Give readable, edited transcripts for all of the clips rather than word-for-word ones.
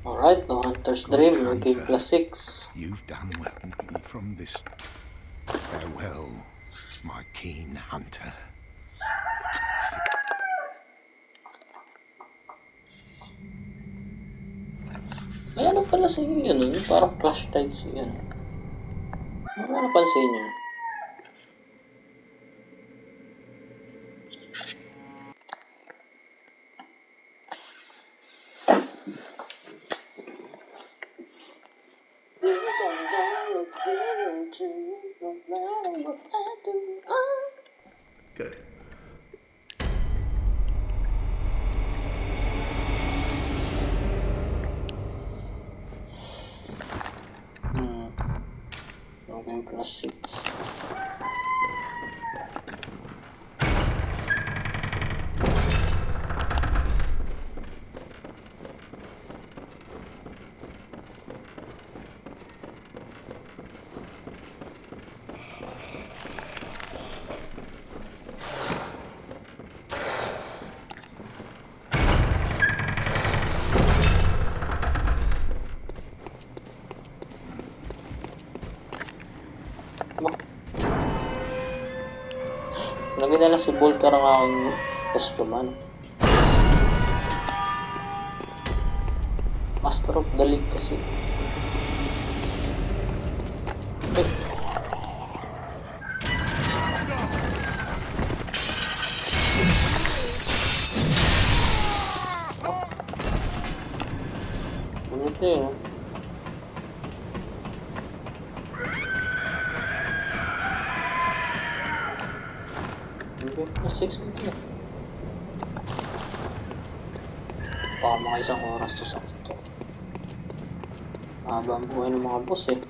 Alright, no Hunter's Dream, we gave +6. You've done well from this. Farewell, my keen hunter. Ay, ano pala si ano, parang flashlight si ano. Ano napansin niyo? Good. Okay, +6. Lagi na lang si Volker ang aking customer. Master of the League kasi. Bulit na yun. +6 nito. Baka mga isang oras to sa ito. Mahaba ang buhay ng mga boss eh.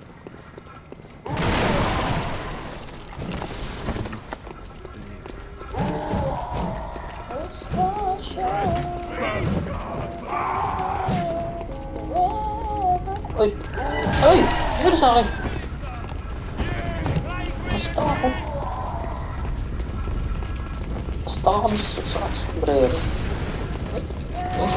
Ay! Ay! Dito sa akin! Basta ako. Basta ako sa sombrero. Ay! Ay!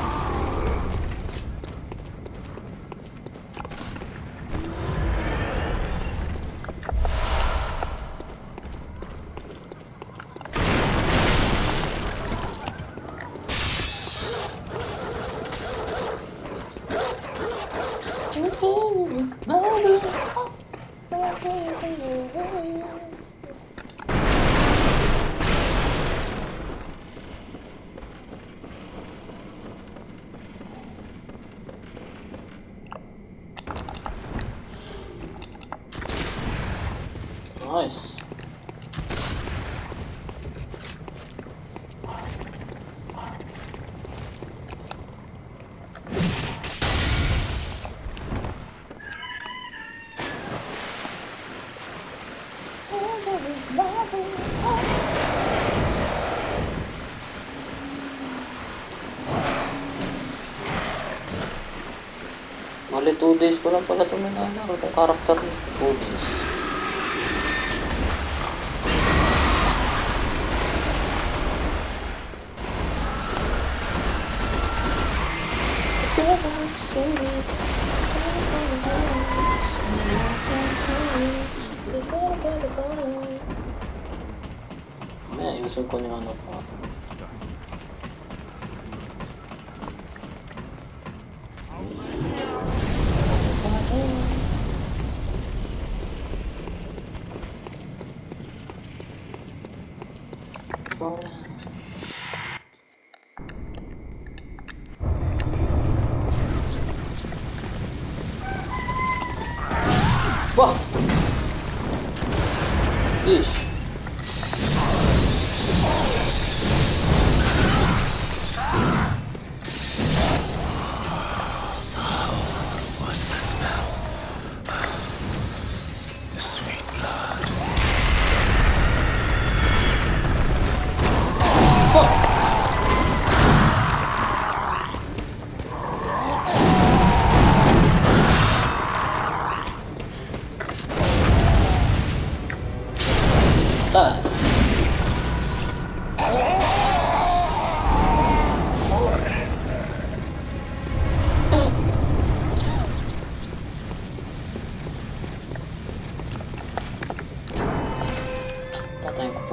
Nice. Mali 2 days ko lang pala ito nanalo. Itong karakter ni 2 days. May ayusin ko yung ano pa. Wah! Ish! What's that smell? The sweet blood. Wah!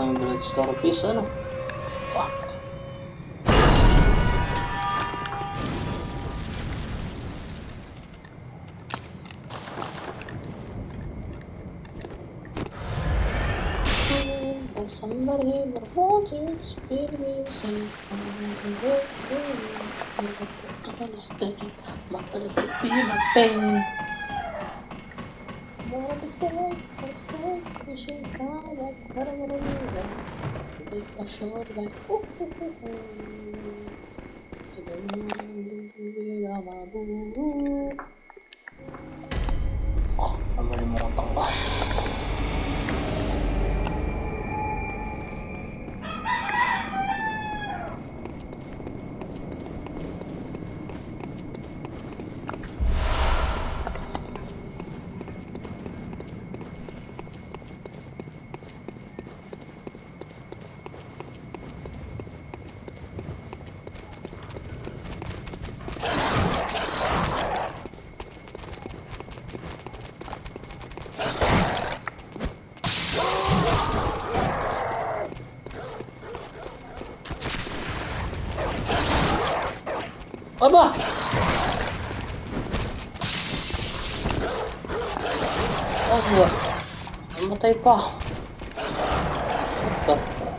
yung Bloodstar piece, ano? Fuck. Somebody but wants to feel me safe. I understand. My brothers could be my pain. What a mistake, we should come back. What I'm gonna do now? Take my shoulder back. Ang malimutan ko. Aba! Aba! Namatay pa ako. What the fuck?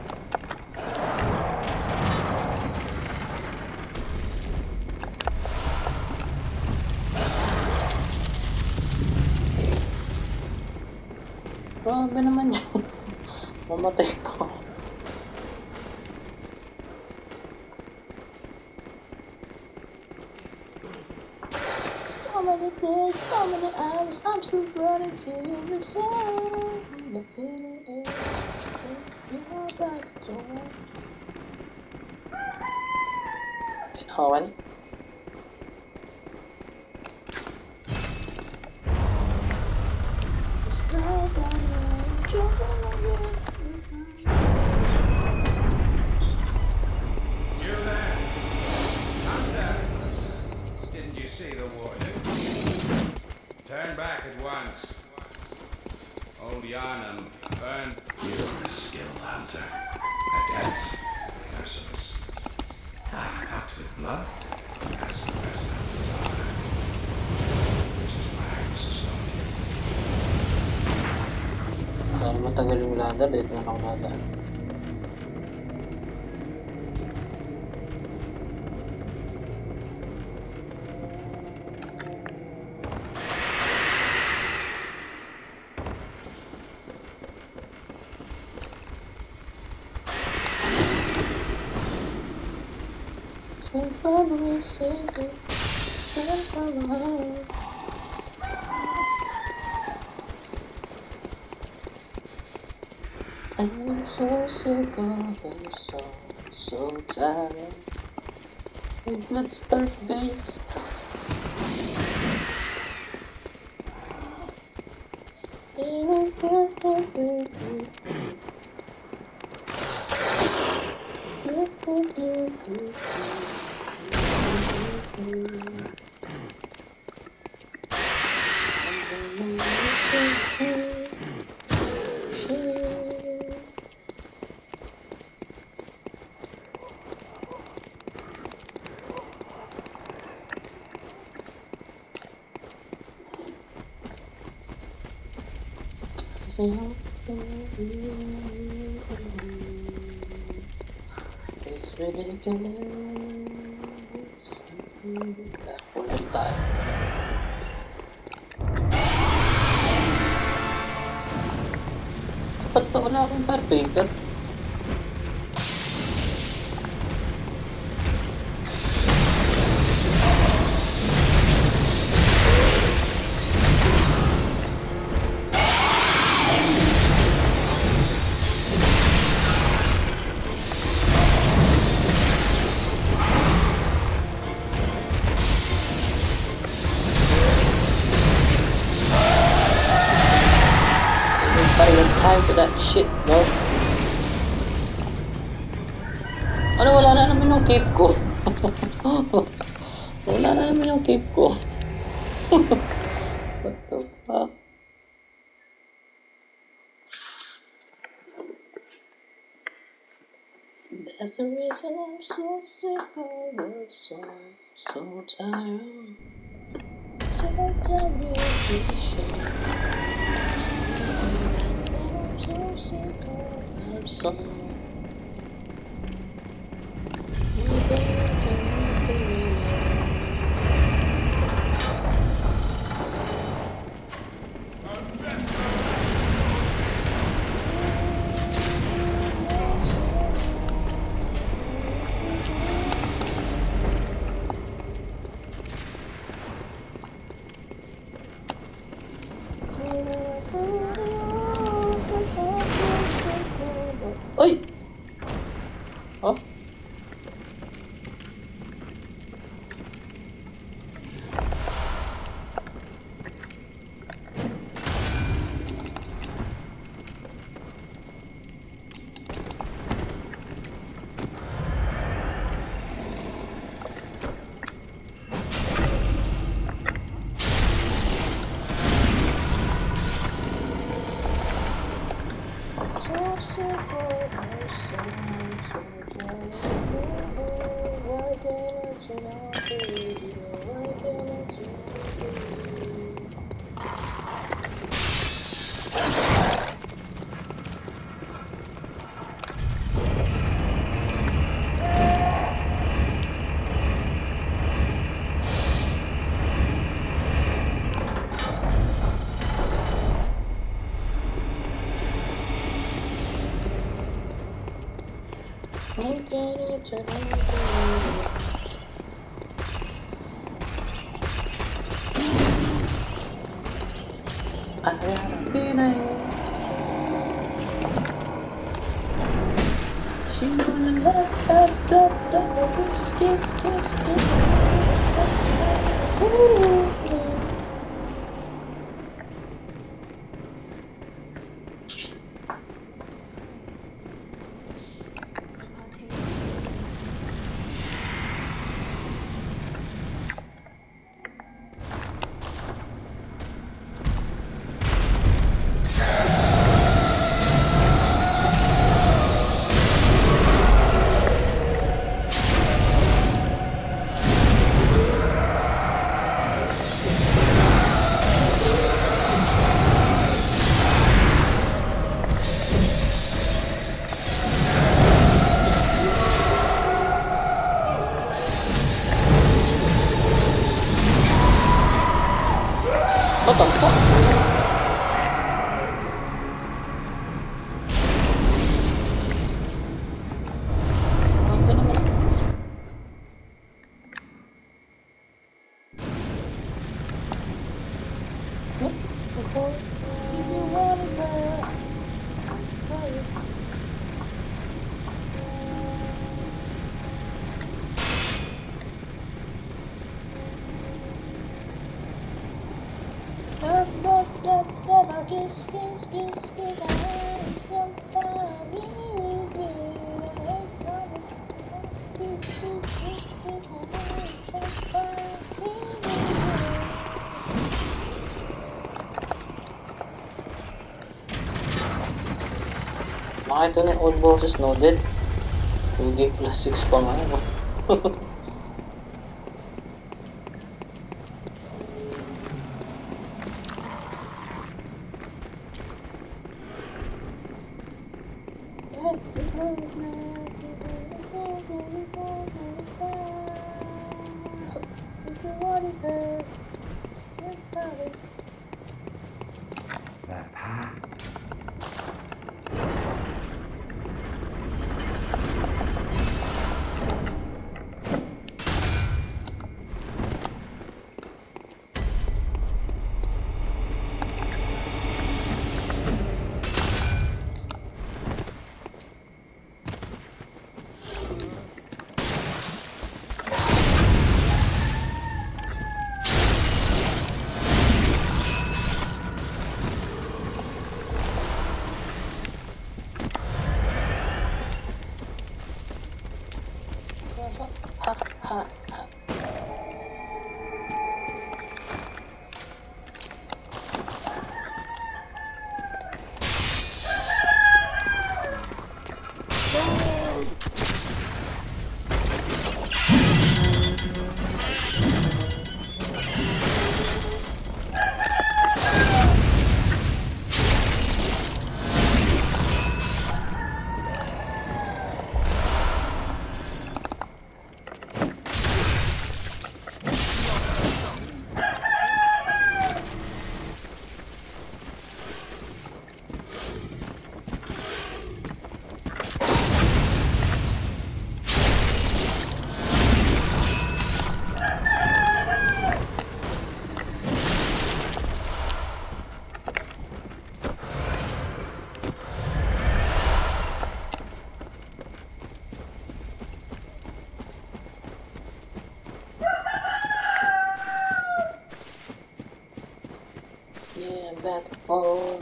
Grabe naman yun. Mamatay pa ako. So many days, so many hours, I'm still running to you beside. The feeling is you're back to Ginawan? You there? Hunter! Didn't you see the warning? Turn back at once. Old Yarnum burned. You're a skilled hunter. Adept. Merciless. I've cut with blood, as the best hunters are. Which is why I was stop you. Sana matagal yung ladder, dito na ako nadaan. I'm so sick of it, so tired. Let's start based. It's ridiculous. Ulit tayo. Ba't pa wala akong fire paper? Time for that shit, bro. Ano, wala na naman yung cape ko. Wala na naman yung cape ko. What the fuck? That's the reason I'm so sick of love song, so tired. So don't be patient. I'm so sick of love song. You gotta turn the radio. Oi! Oh? So sick of my song, so tired. Why can't I turn off the radio? Why can't I turn off the radio? Why can't I turn off the radio? I gotta be there. She wanna love, kiss. Ooh. What the fuck? Apa naman? What? If you want it, girl. Love, kiss. I want somebody with me. Like promise. Nakita na yung old bosses loaded. 2G plus 6 pa nga. back home.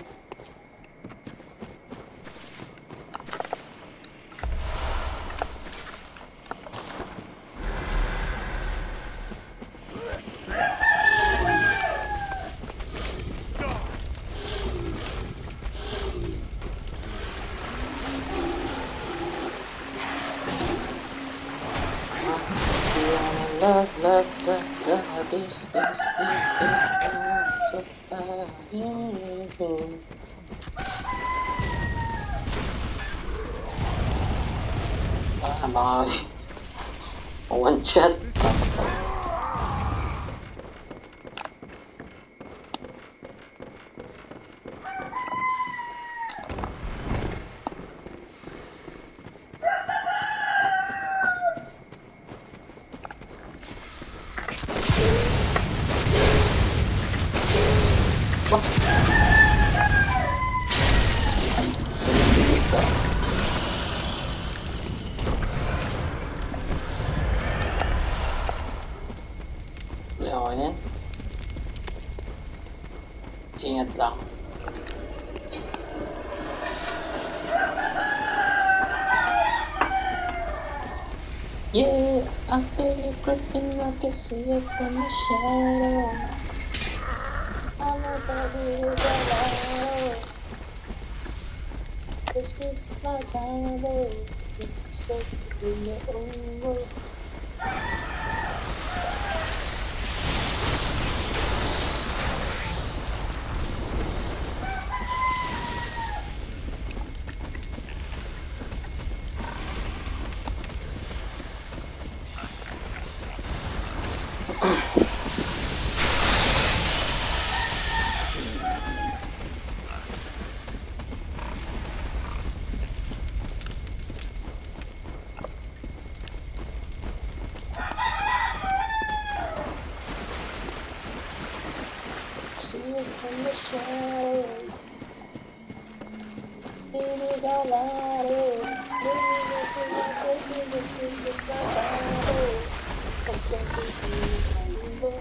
Love, this is so bad. Bye. One shot. Ingat lang. Yeah, I feel it creeping, I can see it from the shadow. I'm a body with a light. Just keep my time away. So in your own way. See it from the shadow. Feeling a lot of. Living in my place in this street with my time. For something to remember.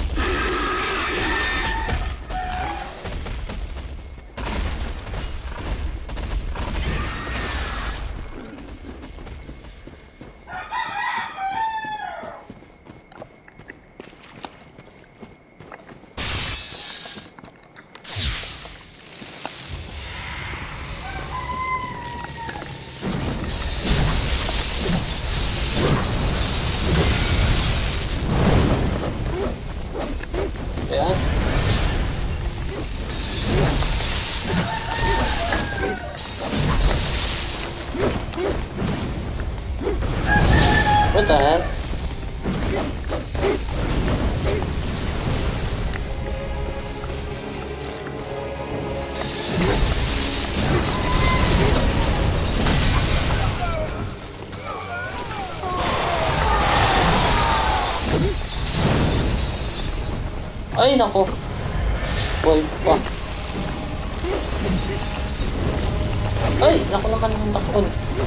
What the hell? Ay, nako. Boy pa. Ay, nako naman yung takon.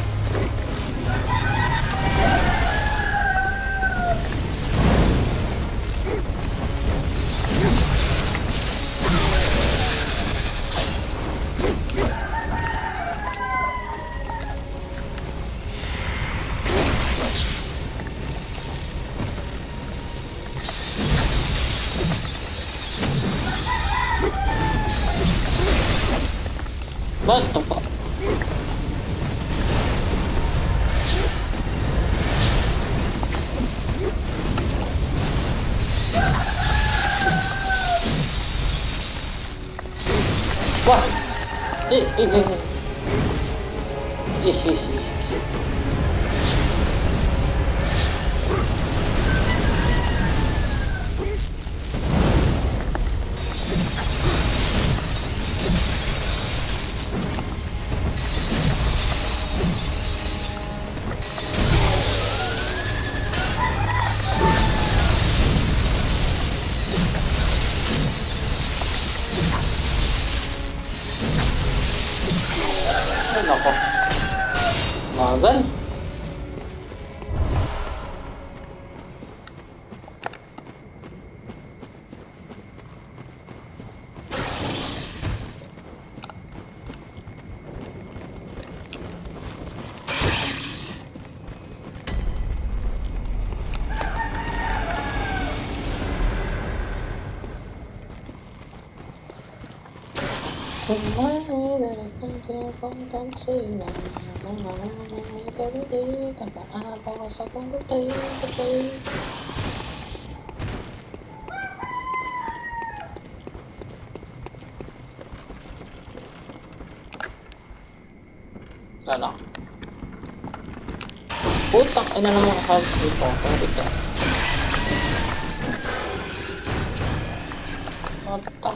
What the fuck? What? Ish. Ay, nako. Magal. Money that I can't get from them say na na na na na every day kakaabang sa kong patay. Lala. Putak, ina naman health dito. Pwede. Putak.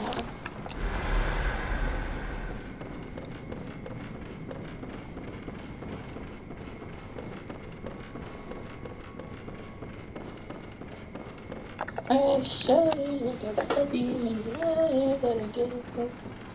I shot it like a baby, I gotta get it.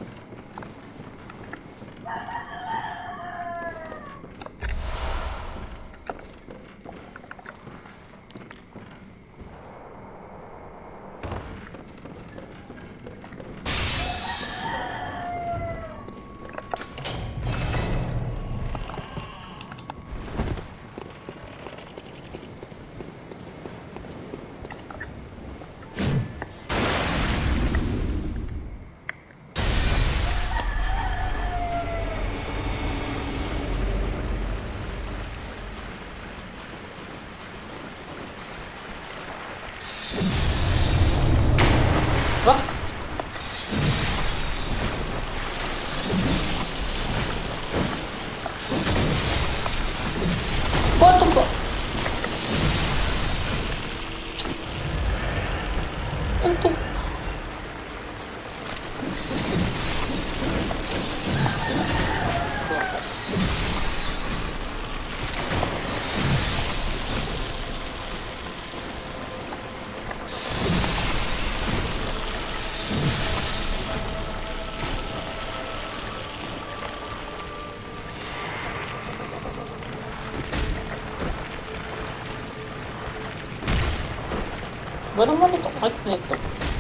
Ba naman ito? Kahit na ito.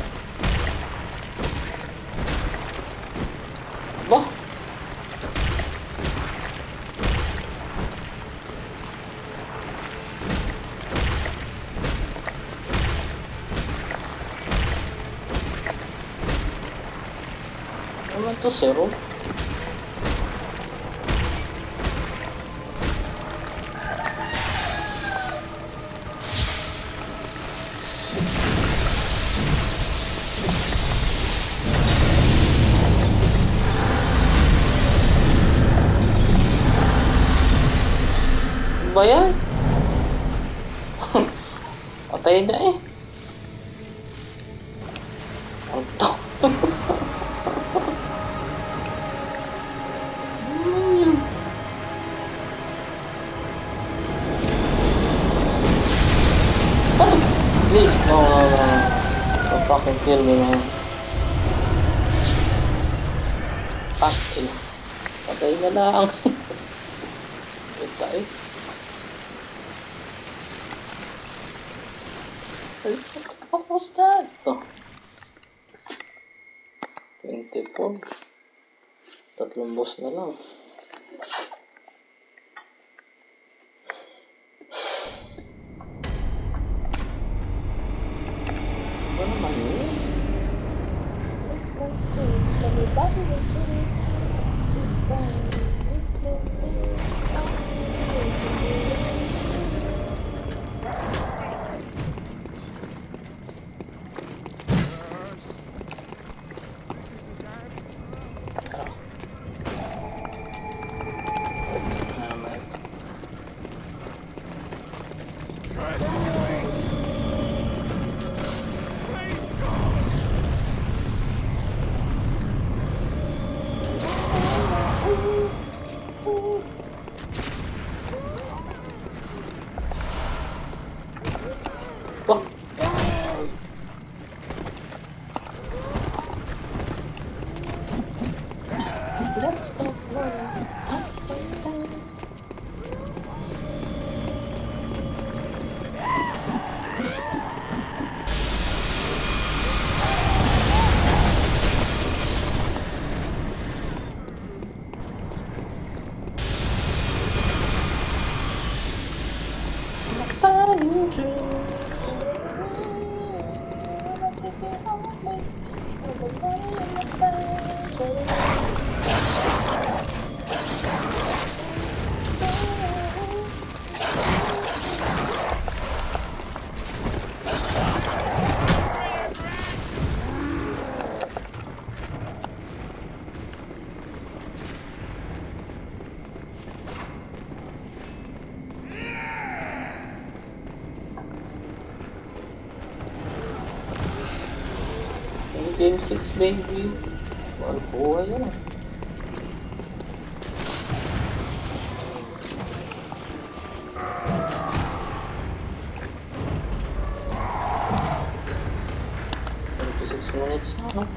Aba? Naman ito, zero. Ba yan? Patay na eh. Ito. Please, no. Don't fucking kill me, man. Patay na lang. Patay. What was that? 24. Tatlong boss na lang. Ano naman yun? Let's stop running after that. I'm Game 6 baby. Ang buhay yan. Minutes na, no?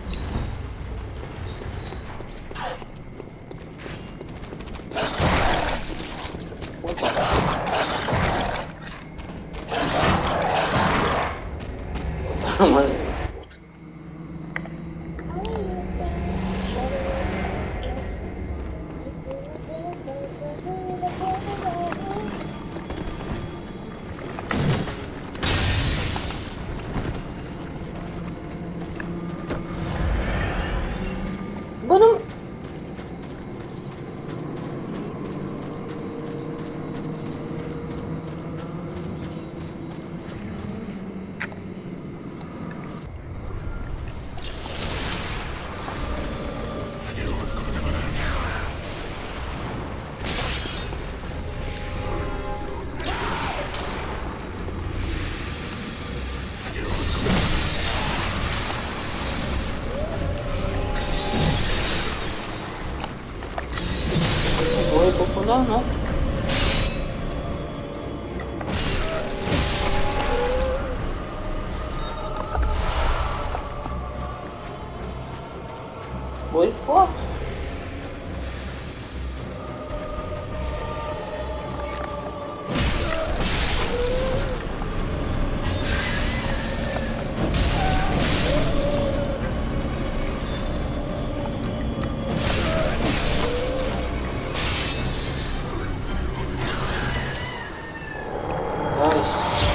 Bueno, buhay ko pala, no? Buhay po. Guys.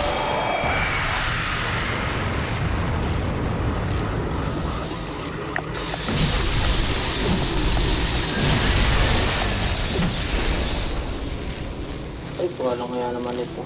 Ay, wala kaya naman ito.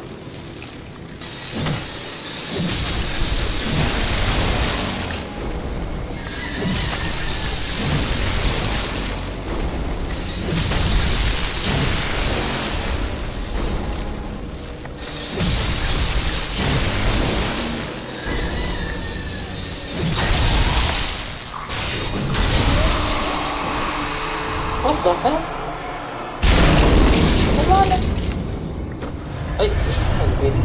What the hell? Wala. Ay, wait.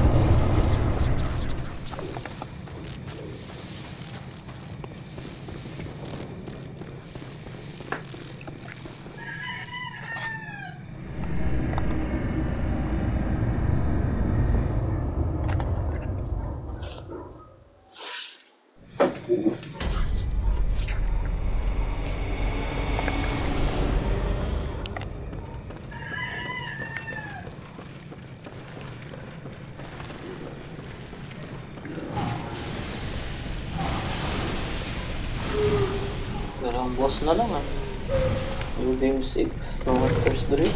Dalawang boss na lang, ah. New game 6, no Hunter's Dream.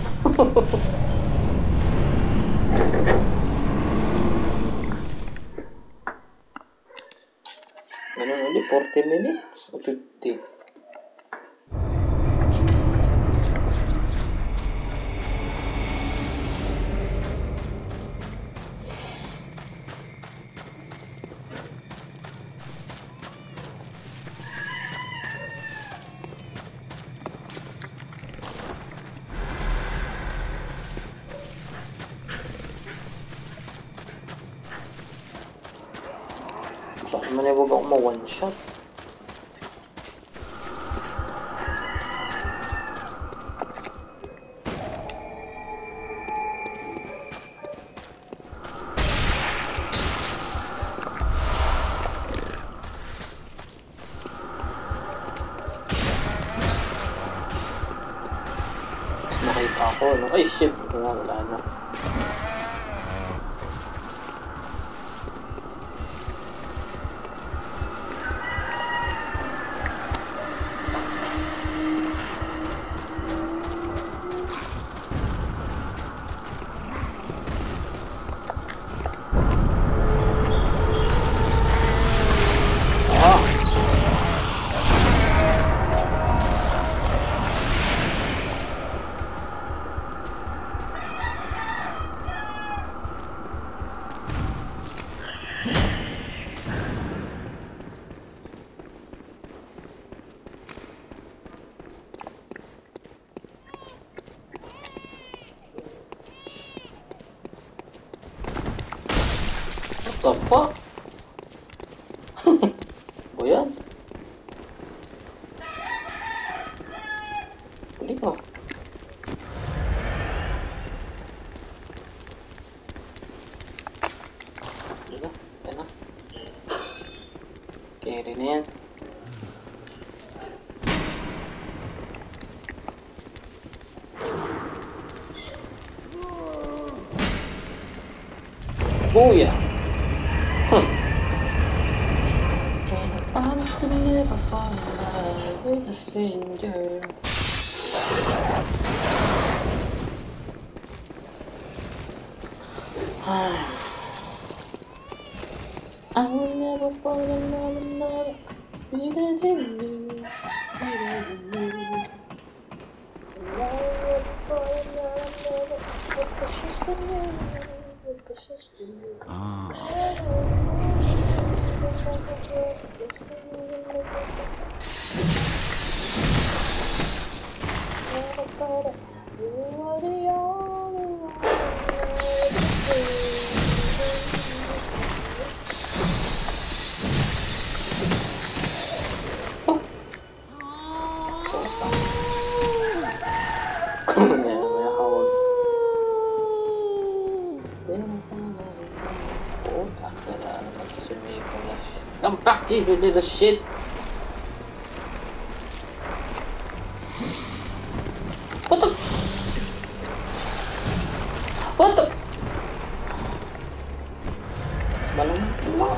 Ganun ulit, 40 minutes o 50. Saan man huwag ako ma-one shot. Nakita ako, no? Ay, shit! Wala na. The fuck? Ba yan? Huli ko. Huli na. Kaya na. Carry na yan. Booyah! And I promise to never fall in love with a stranger. I will never fall in love with another sweeter than you, sweeter than you. And I will never fall in love with precious than you, with precious than you. You are the only one Come back, you little shit! What the? What the? Malang mo.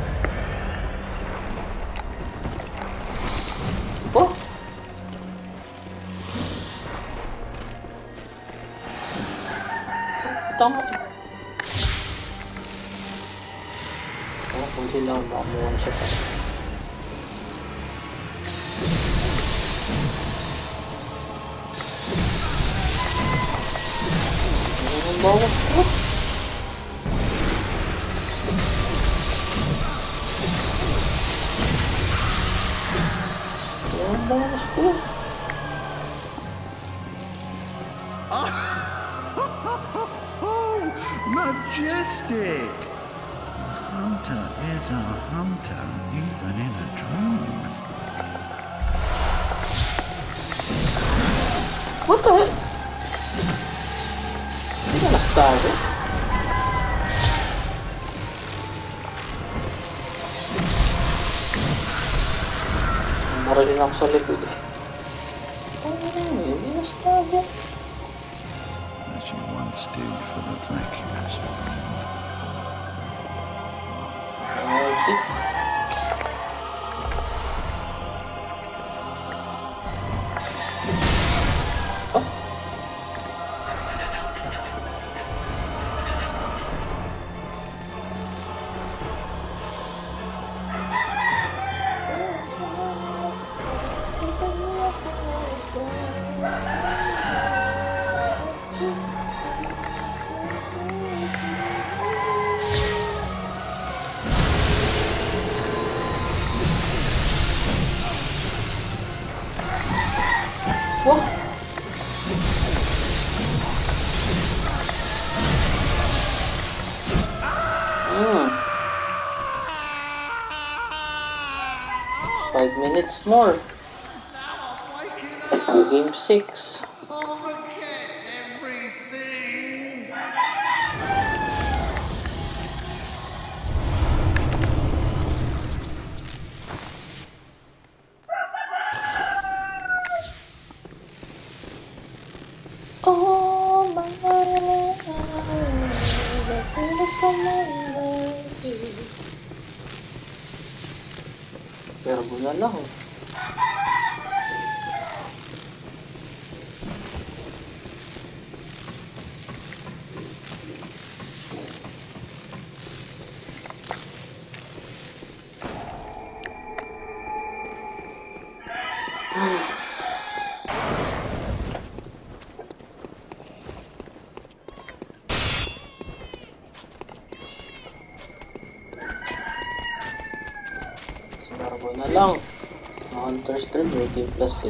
Oh? Tama eh. Oh, kung sila makamuhan siya pa. Ang bawas ko. Ang bawas ko. Majestic! Hunter is a hunter, even in a dream. What the heck? Hindi ka na-star eh? Marilin ako sa likod eh. Hindi na-star eh. As you once did for the vacuous. Oh, jeez. Oh. Whoa. Mm. 5 minutes more. Game 6. Oh my life, there is someone like you. Verbo na lang. Verbo na lang. Hunter's Dream, rating +6.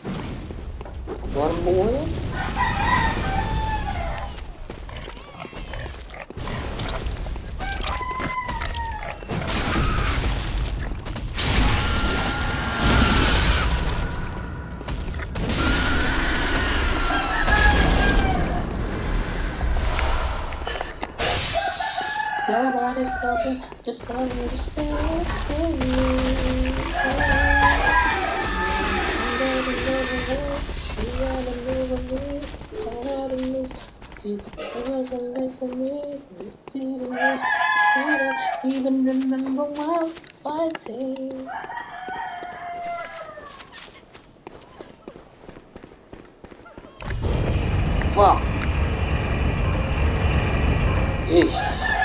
Verbo yan. this album, just understand this for me. She gotta know me, all that it means. It wasn't listening, it's even worse. I don't even remember why we're fighting. Fuck. Ish.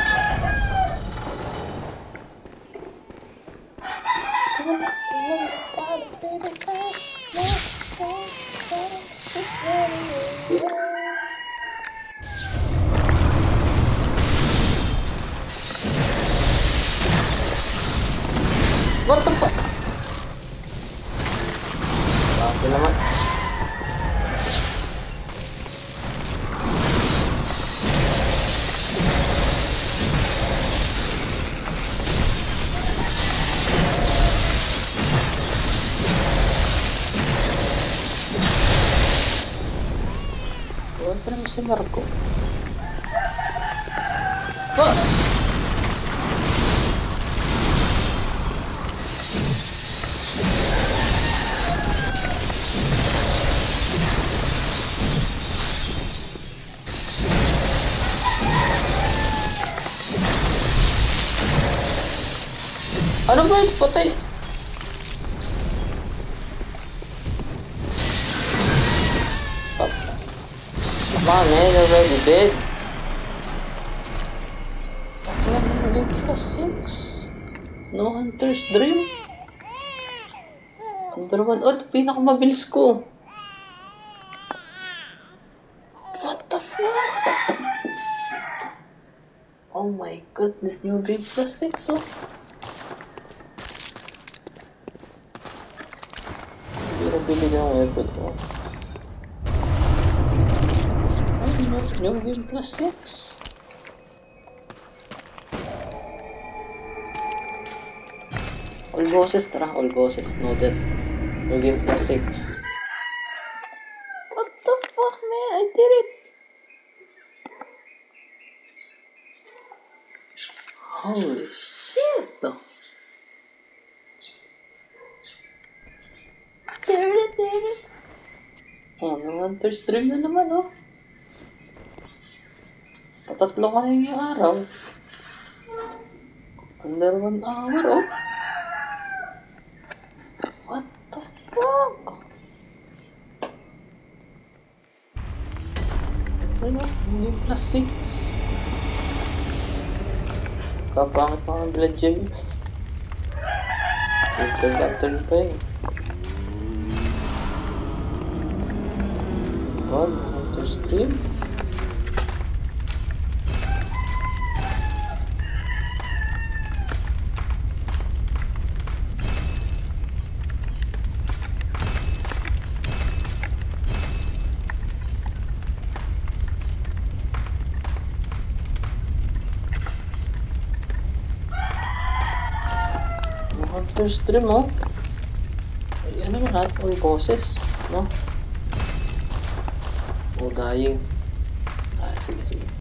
What the fuck? Bakit naman? Wala pa naman si Marco. Fuck! Ano ba ito? Patay! Come on, man, you're already dead. Taklan mo ulit plus 6. No Hunter's Dream. Under 1. Oh, ito pinakamabilis ko. What the fuck? Oh my goodness, new game plus 6, oh. Hindi nabili na ang weapon ko. New game plus 6. All bosses, tara, all bosses, noted. New game plus 6. What the fuck, man? I did it! Holy shit! Did it! Oh, no Hunter's Dream na naman, oh. Patatlo ka na yung araw. Under 1 hour, oh. What the fuck? Ano? Hindi plus 6. Kapangit pa ang blood gem. Filter pa eh. One, Hunter's Dream. Hunter's Dream, oh. Ayan naman natin all bosses, no? O dying. Ah, sige.